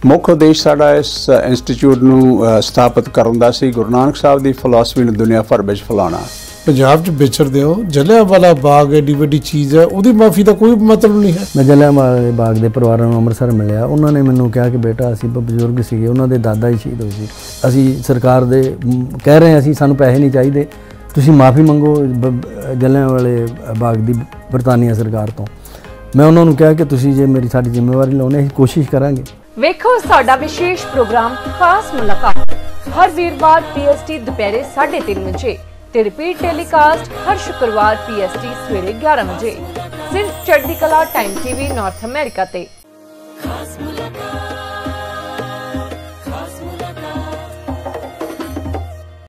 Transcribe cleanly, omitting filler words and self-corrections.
ਮੁੱਖ ਉਦੇਸ਼ ਸਾਡਾ ਇਸ ਇੰਸਟੀਚਿਊਟ ਨੂੰ ਸਥਾਪਿਤ ਕਰਨ ਦਾ ਸੀ ਗੁਰੂ ਨਾਨਕ ਸਾਹਿਬ ਦੀ ਫਿਲਾਸਫੀ ਨੂੰ ਦੁਨੀਆ ਭਰ ਵਿੱਚ ਫੈਲਾਉਣਾ। पंजाब च विचरदे हो, जलियांवाला बाग एडी वड्डी चीज़ है, उहदी माफ़ी का कोई मतलब नहीं है। मैं जलियांवाला बाग के परिवारों को अमृतसर मिलिया, उन्होंने मैनू कहा कि बेटा असी बजुर्ग सीगे, उन्होंने दादा ही शहीद होए सी, असी सरकार दे कह रहे हैं असी सानू पैसे नहीं चाहिए, तुसी माफ़ी मंगो जलियांवाले बाग की बरतानिया सरकार तो। मैं उन्होंने कहा कि तुसी जे मेरी साडी जिम्मेवारी लाउने असीं कोशिश करांगे। वेखो साडा विशेष प्रोग्राम खास मुलाकात हर वीरवार PST दोपहरे 3:30 बजे ते रिपीट टेलीकास्ट हर शुक्रवार PST सवेरे 11 बजे सिर्फ चढ़दी कला टाइम TV नॉर्थ अमेरिका ते।